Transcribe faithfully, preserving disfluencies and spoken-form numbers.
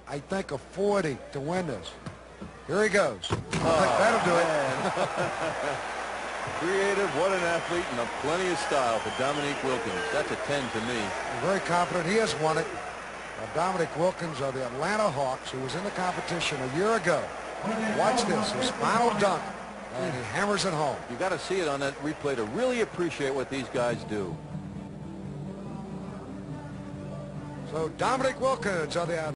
I think, a forty to win this. Here he goes. I think Oh, that'll do man. it. Creative, what an athlete, and a plenty of style for Dominique Wilkins. That's a ten to me. Very confident he has won it. Uh, Dominique Wilkins of the Atlanta Hawks, who was in the competition a year ago. Watch this, his final dunk, and he hammers it home. You got to see it on that replay to really appreciate what these guys do. So Dominique Wilkins of the